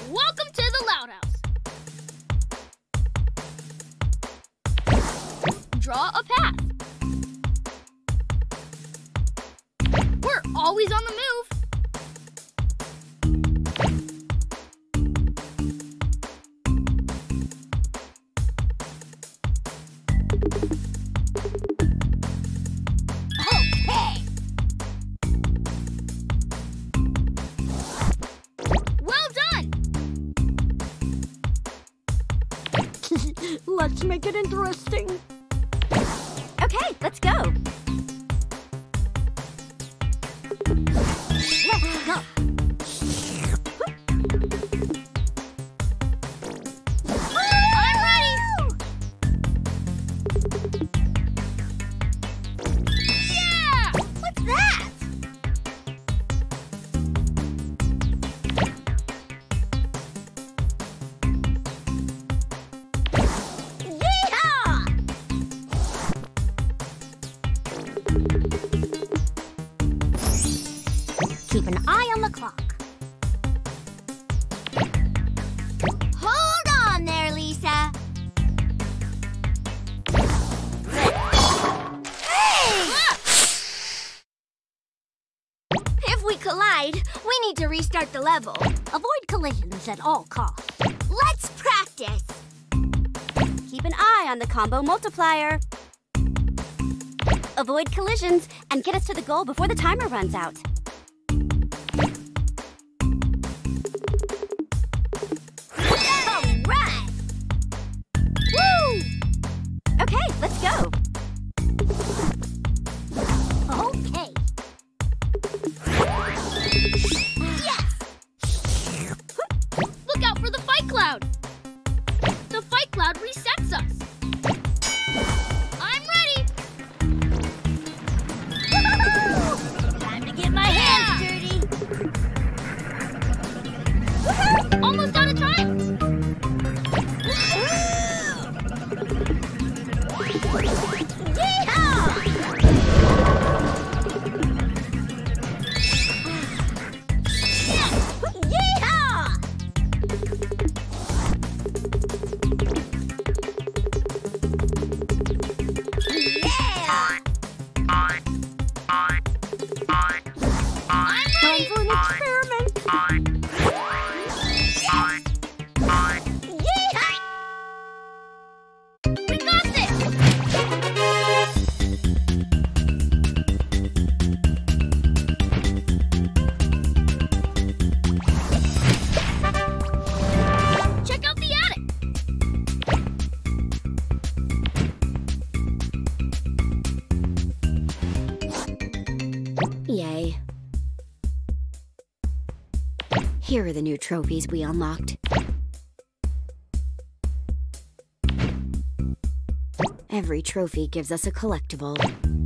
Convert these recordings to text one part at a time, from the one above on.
Welcome to the Loud House. Draw a path. We're always on the move. Okay. Well done. Let's make it interesting. Okay, let's go. Let's go. I'm ready. Yeah! What's that? Yeehaw! Keep an eye on the clock. Hold on there, Lisa. If we collide, we need to restart the level. Avoid collisions at all costs. Let's practice. Keep an eye on the combo multiplier. Avoid collisions and get us to the goal before the timer runs out. All right. Woo! Okay, let's go. Okay. Yes! Look out for the fight cloud. The fight cloud resets us. I'm ready. Time to get my hands dirty. Almost out of time. Time for an experiment. We got this. Check out the attic. Yay. Here are the new trophies we unlocked. Every trophy gives us a collectible.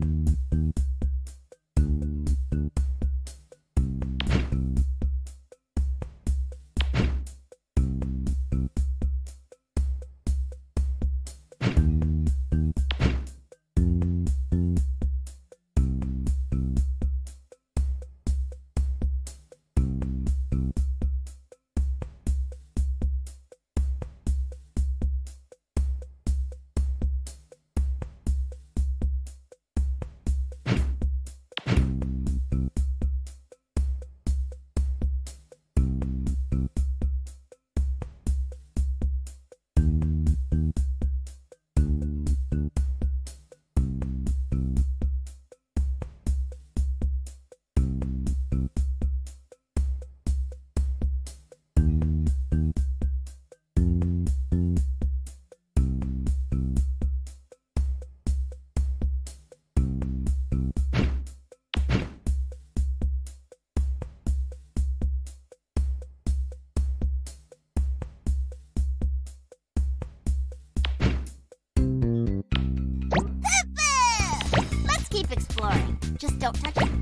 Let's keep exploring. Just don't touch it.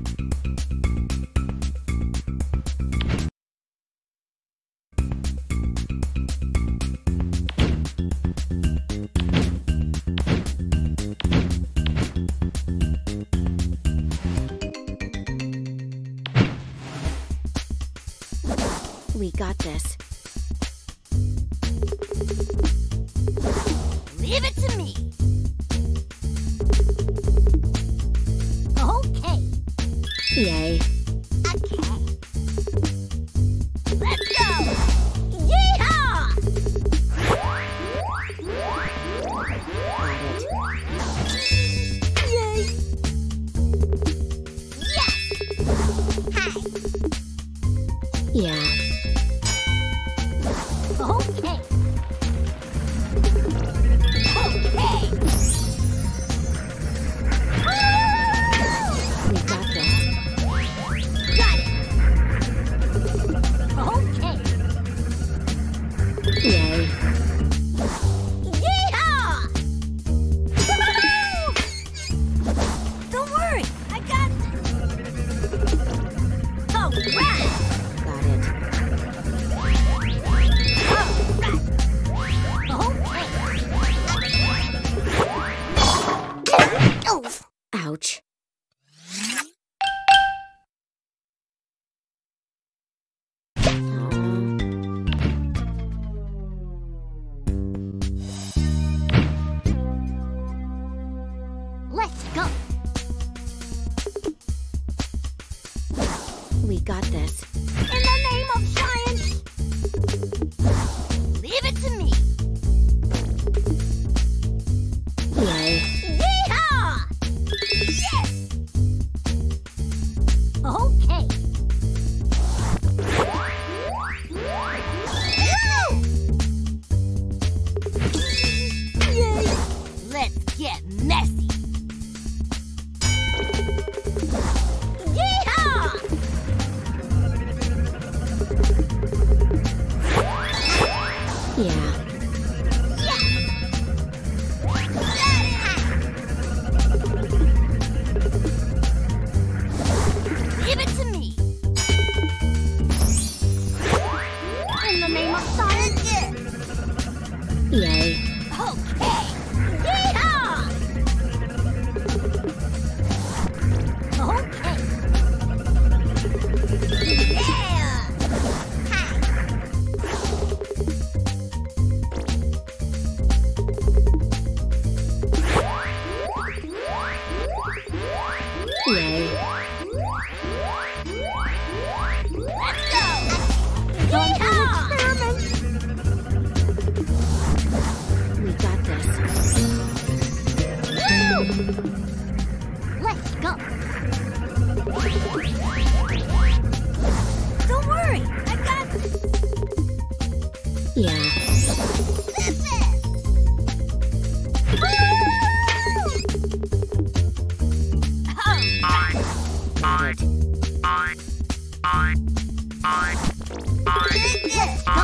We got this. Leave it to me. Okay. Yay. Okay. Let's go! Yeehaw! Got it. Yay! Yes! Hi. Yeah. Okay. Okay! We got this. Got it! Okay. Yay. Yeehaw! Woo-hoo! Don't worry, I got this. All right! Got it. Oh! Ouch. Let's go. We got this. In the name of science! Leave it to me! Yay. Yeehaw! Yes! Okay. Yay! Let's get messy! Yeehaw! Yeah. Yes! Leave it to me! In the name of science. Yay. Okay! Yeehaw! Okay. Yeah! Hi! Yay. Let's go! Time for an Yeehaw! experiment. We got this. Woo! Let's go. Don't worry, I got this. Yeah. This is. Got it. Let's go.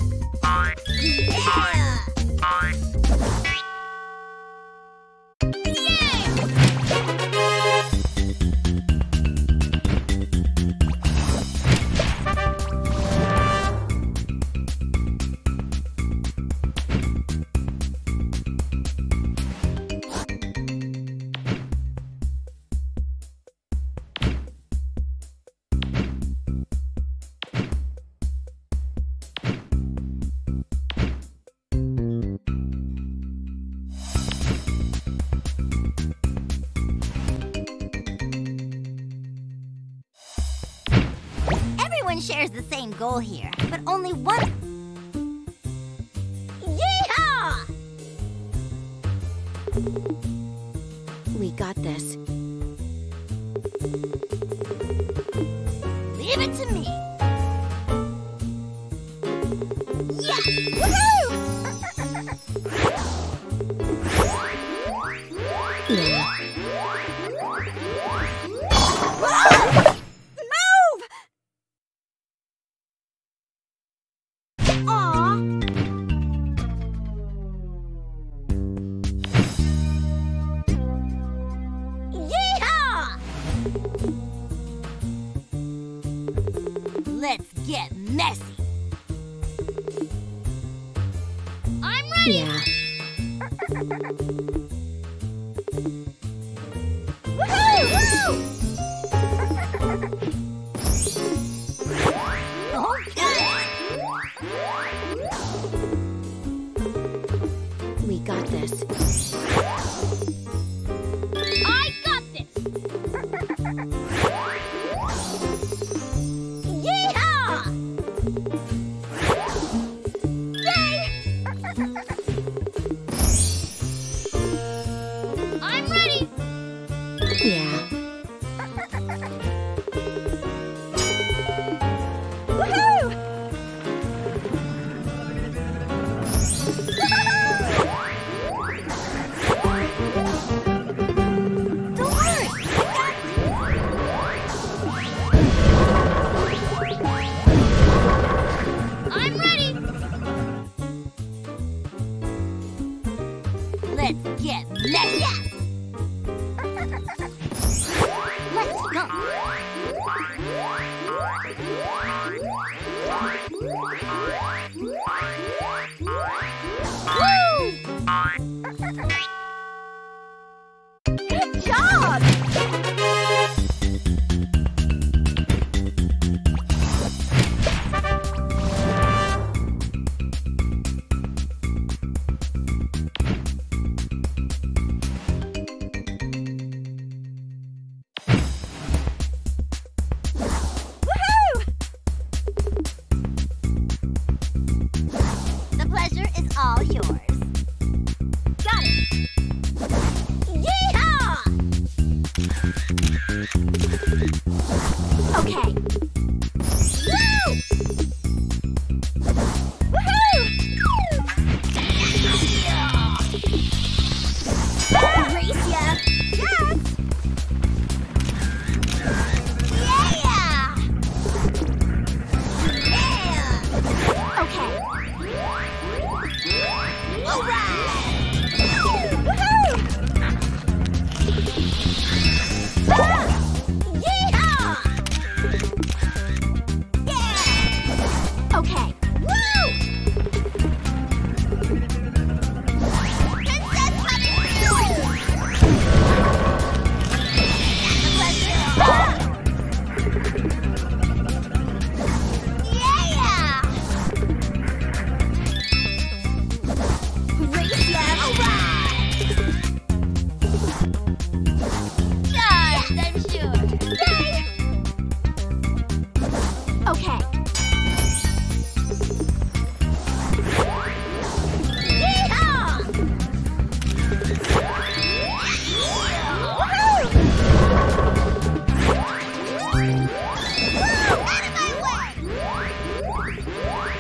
Everyone shares the same goal here, but only one. Yeehaw! We got this. Leave it to me. Yes! Woohoo! Yeah. Move! Aw. Yeehaw! Let's get messy. I'm ready. Yeah. Woohoo! Okay. We got this. I got this! Yeehaw! Yay! I'm ready! Yeah. Woohoo! Don't worry! I'm ready! Let's get messy! Let's go. Good job! Woohoo! The pleasure is all yours. Got it! Yeehaw! Okay. Woo! Woohoo! Race ya! Yes! Yeah! Yeah! Okay. All right! Woohoo! Ah! Yeehaw! Yeah! Okay. Woo! Princess coming through! The pleasure. Ah! Yeah! Race ya! All right! Yes, I'm sure. Yay! Okay. Yeehaw! Woohoo! Woo! Out of my way!